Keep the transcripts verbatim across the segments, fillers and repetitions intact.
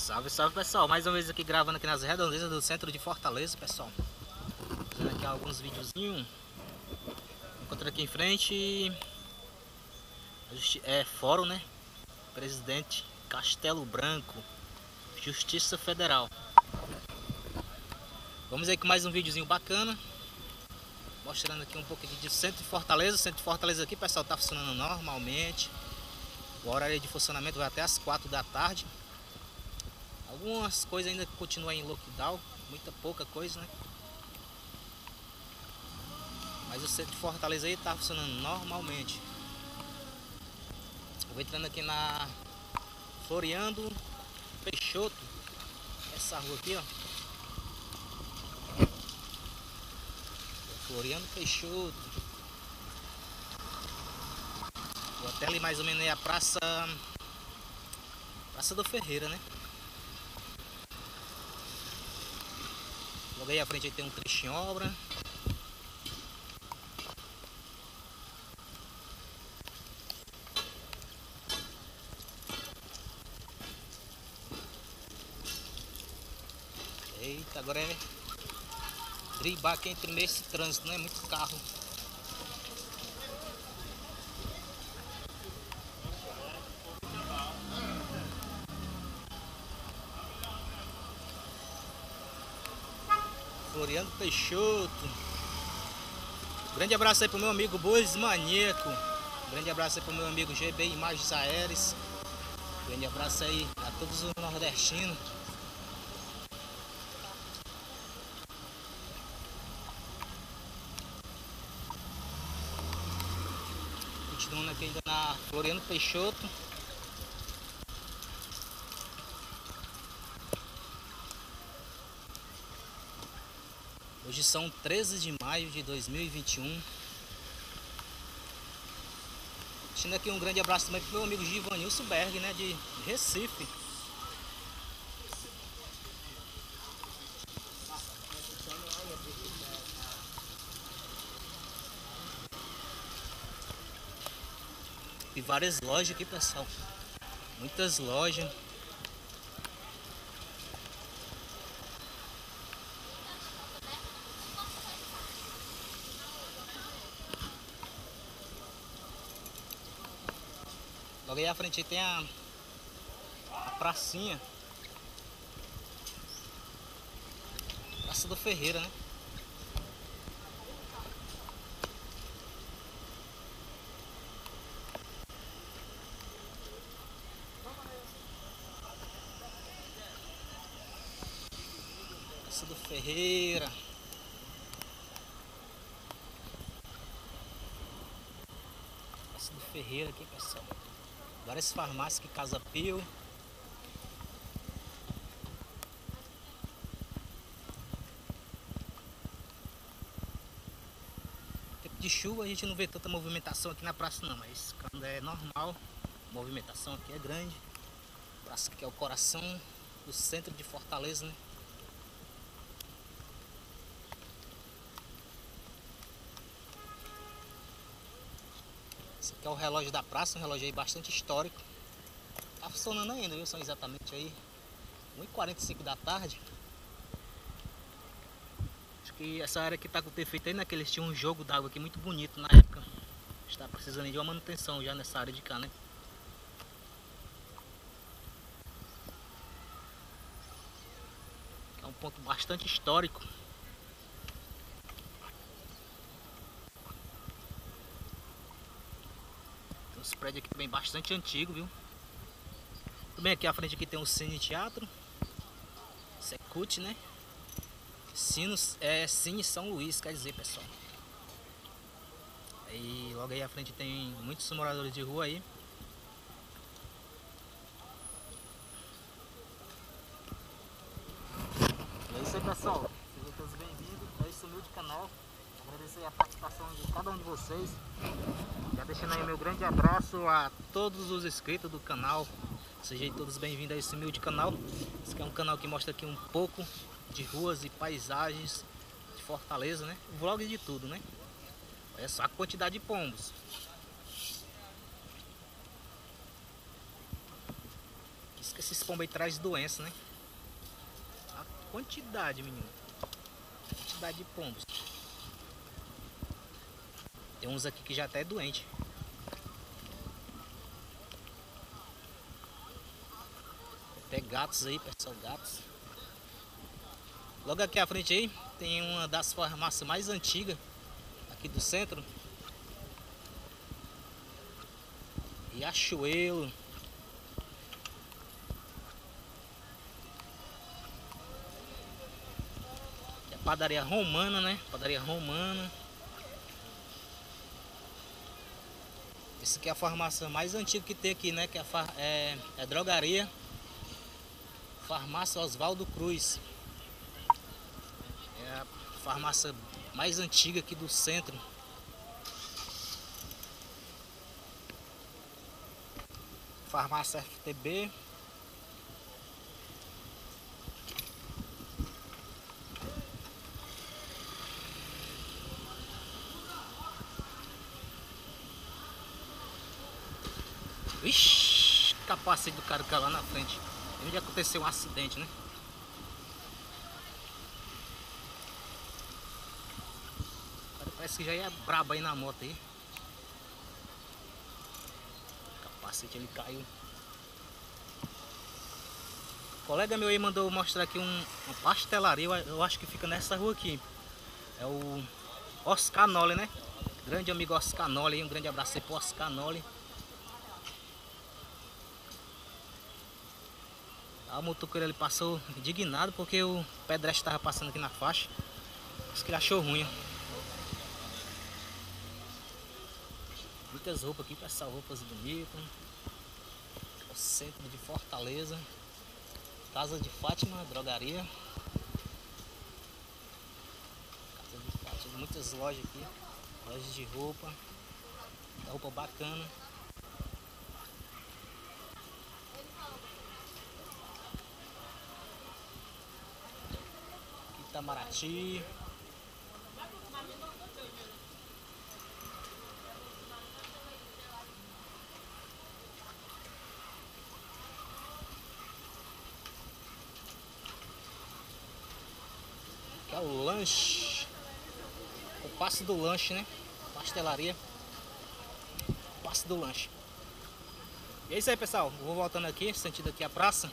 Salve, salve pessoal, mais uma vez aqui gravando aqui nas redondezas do centro de Fortaleza, pessoal. Fazendo aqui alguns videozinhos. Encontrei aqui em frente é fórum, né? Presidente Castelo Branco, Justiça Federal. Vamos aí com mais um videozinho bacana, mostrando aqui um pouco aqui de centro de Fortaleza. O centro de Fortaleza aqui, pessoal, tá funcionando normalmente. O horário de funcionamento vai até as quatro da tarde. Algumas coisas ainda continuam em lockdown, muita pouca coisa, né? Mas o centro de Fortaleza aí tá funcionando normalmente. Eu vou entrando aqui na Floriano Peixoto, essa rua aqui, ó. Floriano Peixoto. Vou até ali mais ou menos aí a praça Praça do Ferreira, né? Logo aí à frente aí tem um trecho em obra. Eita, agora é dribar aqui entre nesse trânsito, né? Muito carro. Floriano Peixoto. Grande abraço aí pro meu amigo Bois Maníaco. Grande abraço aí pro meu amigo G B Imagens Aéreas. Grande abraço aí a todos os nordestinos. Continuando aqui ainda na Floriano Peixoto. Hoje são treze de maio de dois mil e vinte e um. Deixando aqui um grande abraço também pro meu amigo Givanilson Berg, né, de Recife. E várias lojas aqui, pessoal. Muitas lojas. Logo aí à frente aí tem a, a pracinha. Praça do Ferreira, né? Praça do Ferreira. Praça do Ferreira aqui, pessoal. Várias farmácias que Casa Pio. Tempo de chuva a gente não vê tanta movimentação aqui na praça não, mas quando é normal, a movimentação aqui é grande. A praça que é o coração do centro de Fortaleza, né? Esse aqui é o relógio da praça, um relógio aí bastante histórico. Tá funcionando ainda, viu? São exatamente aí uma e quarenta e cinco da tarde. Acho que essa área aqui tá com defeito aí, né? Que eles tinham um jogo d'água aqui muito bonito na época. Está precisando de uma manutenção já nessa área de cá, né? É um ponto bastante histórico. Tem uns prédios aqui também bastante antigos, viu? Também aqui à frente aqui tem um Cine Teatro. Secute, né? Sinos, é Cine São Luís, quer dizer, pessoal. E logo aí à frente tem muitos moradores de rua aí. É isso aí, pessoal. Sejam todos bem-vindos a esse humilde canal. Agradecer a participação de cada um de vocês. Já deixando aí meu grande abraço a todos os inscritos do canal. Sejam todos bem-vindos a esse humilde canal. Esse aqui é um canal que mostra aqui um pouco de ruas e paisagens de Fortaleza, né? Vlog de tudo, né? Olha só a quantidade de pombos. Diz que esses pombos aí trazem doença, né? A quantidade, menino. A quantidade de pombos. Tem uns aqui que já até é doente. Até gatos aí, pessoal, gatos. Logo aqui à frente aí tem uma das farmácias mais antigas aqui do centro. Riachuelo. É padaria romana, né? Padaria romana. Esse aqui é a farmácia mais antiga que tem aqui, né? Que é, a é, é drogaria. Farmácia Oswaldo Cruz. É a farmácia mais antiga aqui do centro. Farmácia F T B. Ixi, capacete do cara que tá lá na frente. Onde aconteceu um acidente, né? O cara parece que já é brabo aí na moto aí. O capacete ele caiu. O colega meu aí mandou mostrar aqui um, uma pastelaria. Eu, eu acho que fica nessa rua aqui. É o Oscar Noli, né? Grande amigo Oscar Noli. Um grande abraço aí pro Oscar Noli. O motoqueiro ele passou indignado porque o pedestre estava passando aqui na faixa. Acho que ele achou ruim. Muitas roupas aqui, pessoal, roupas bonitas. O centro de Fortaleza. Casa de Fátima, drogaria. Casa de Fátima, muitas lojas aqui. Lojas de roupa. Roupa bacana. Itamaraty. Aqui é o lanche. O passe do lanche, né? Pastelaria. Passe do lanche. E é isso aí, pessoal. Vou voltando aqui, sentido aqui a praça.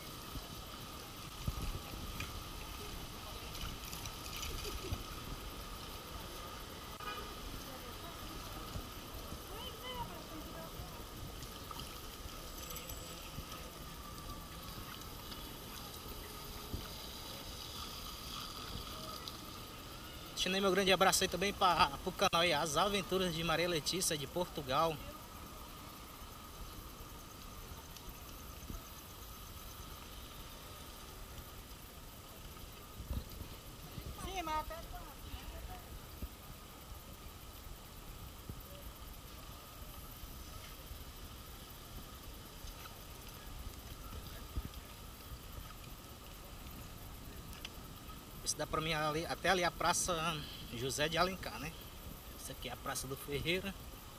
Deixando aí meu grande abraço aí também para o canal aí, As Aventuras de Maria Letícia de Portugal. Sim, mas até... Isso dá pra mim ali, até ali a Praça José de Alencar, né? Isso aqui é a Praça do Ferreira.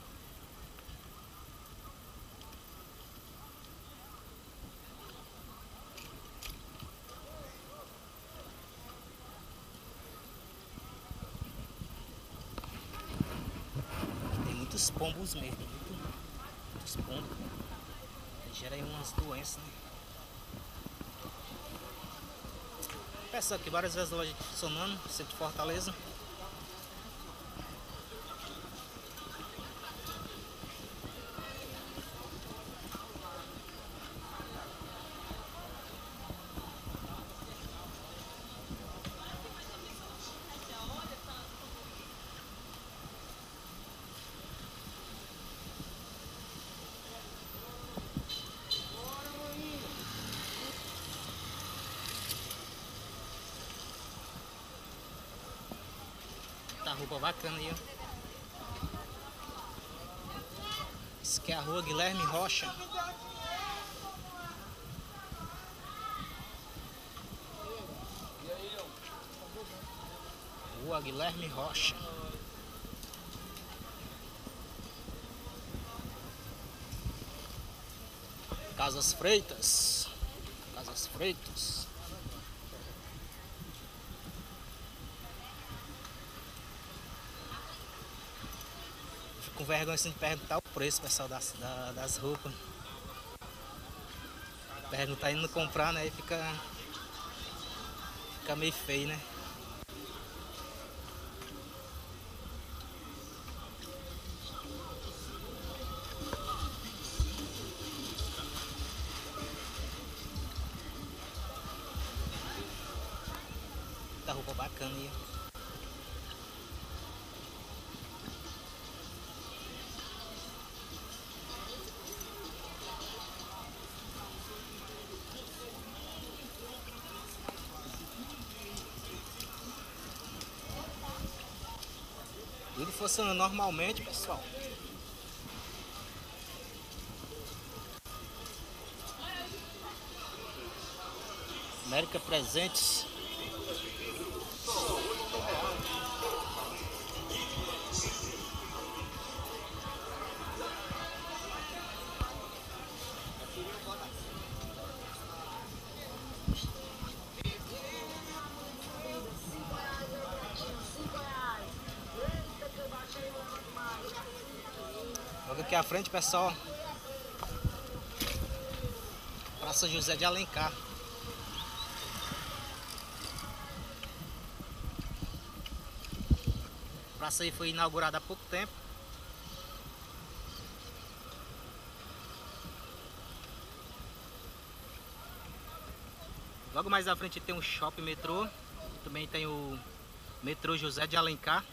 Tem muitos pombos mesmo, muito, muitos pombos. Gera aí umas doenças, né? Peça aqui várias vezes lojas funcionando, centro de Fortaleza. Tá roupa bacana aí, ó. Isso aqui é a rua Guilherme Rocha. Rua Guilherme Rocha. Casas Freitas. Casas Freitas. Fico com vergonha assim de perguntar o preço, pessoal, das, da, das roupas. Perguntar indo comprar, né? E fica, fica meio feio, né? Tá roupa bacana aí. Tudo funcionando normalmente, pessoal. América Presentes. Logo aqui à frente, pessoal, Praça José de Alencar. A praça aí foi inaugurada há pouco tempo. Logo mais à frente tem um shopping metrô. Também tem o metrô José de Alencar.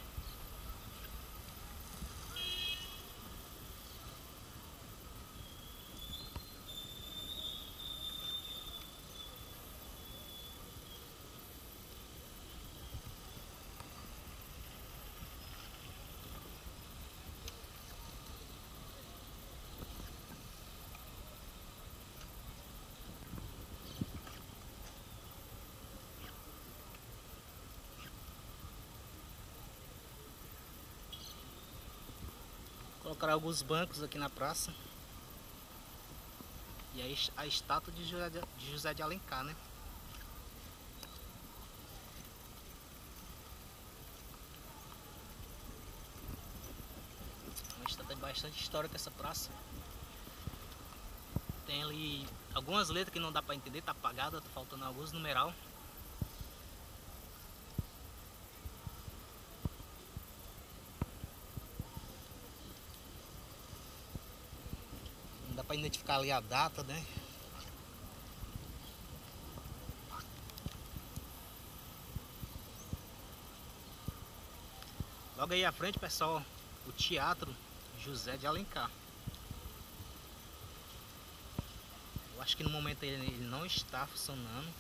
Colocaram alguns bancos aqui na praça. E aí a estátua de José de, de José de Alencar, né? Uma estátua de bastante histórica essa praça. Tem ali algumas letras que não dá pra entender, tá apagada, tá faltando alguns numeral. Para identificar ali a data, né? Logo aí à frente, pessoal, o Teatro José de Alencar. Eu acho que no momento ele, ele não está funcionando.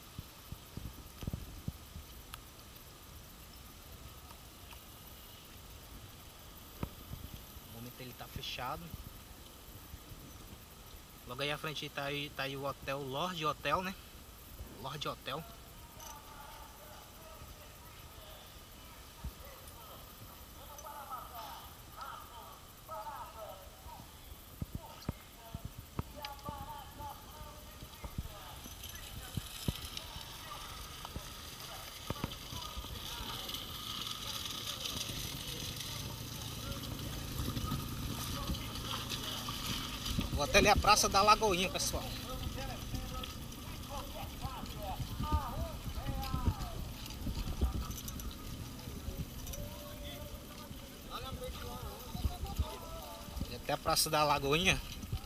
No momento ele está fechado. Logo aí à frente tá aí, tá aí o hotel Lorde Hotel, né? Lorde Hotel. O hotel é a Praça da Lagoinha, pessoal. E até a Praça da Lagoinha.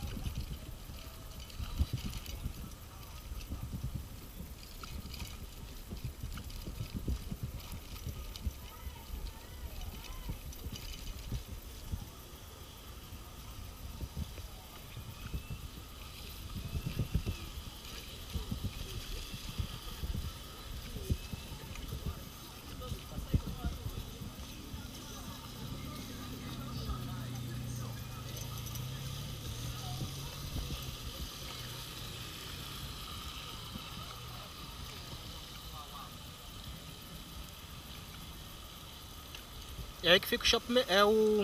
E aí que fica o shopping, é o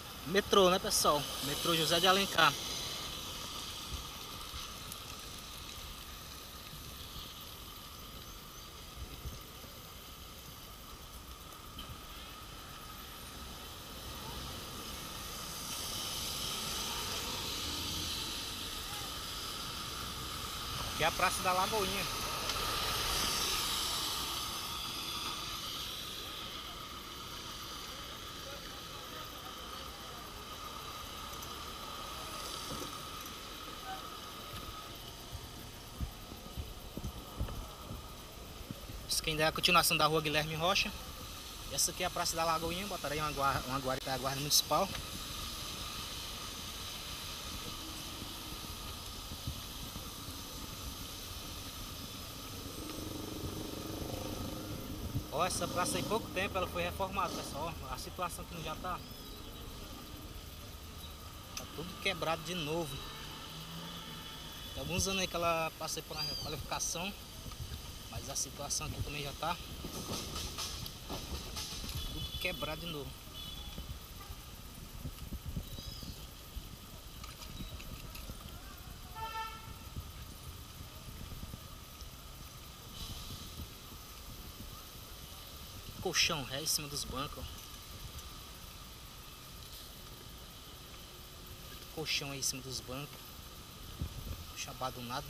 metrô, né, pessoal? Metrô José de Alencar. Aqui é a Praça da Lagoinha. Isso aqui ainda é a continuação da Rua Guilherme Rocha. E essa aqui é a Praça da Lagoinha. Botaram aí uma guarda, uma guarda, que é a guarda municipal. Ó, essa praça aí, pouco tempo ela foi reformada, pessoal. Ó, a situação que não já tá. Tá tudo quebrado de novo. Tem alguns anos aí que ela passei por uma requalificação, mas a situação aqui também já tá tudo quebrado de novo. Colchão ré em cima dos bancos. Colchão aí em cima dos bancos. Chabado nada.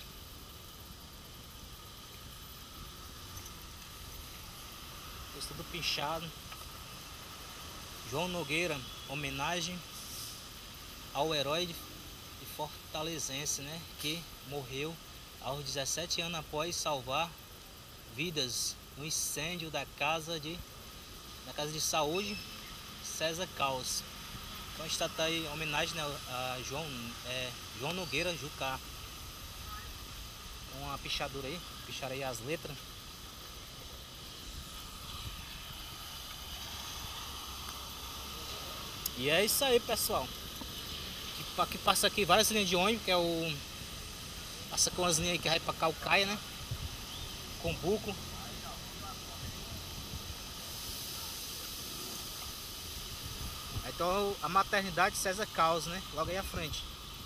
Isso tudo pinchado. João Nogueira, homenagem ao herói de fortalezense, né, que morreu aos dezessete anos após salvar vidas no incêndio da casa de da casa de saúde César Caos. Então está aí homenagem, né, a João, é, João Nogueira Jucá. Uma pichadura aí, picharam aí as letras. E é isso aí, pessoal. Aqui passa aqui várias linhas de ônibus, que é o... Passa com as linhas aí que vai pra Calcaia, né? Combuco. Então a maternidade César Caos, né? Logo aí à frente.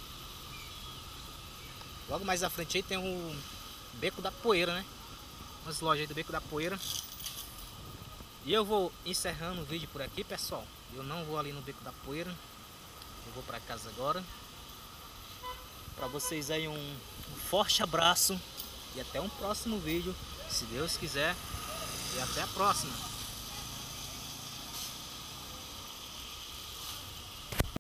Logo mais à frente aí tem o Beco da Poeira, né? Umas lojas aí do Beco da Poeira. E eu vou encerrando o vídeo por aqui, pessoal. Eu não vou ali no Beco da Poeira. Eu vou para casa agora. Para vocês aí um, um forte abraço. E até um próximo vídeo, se Deus quiser. E até a próxima.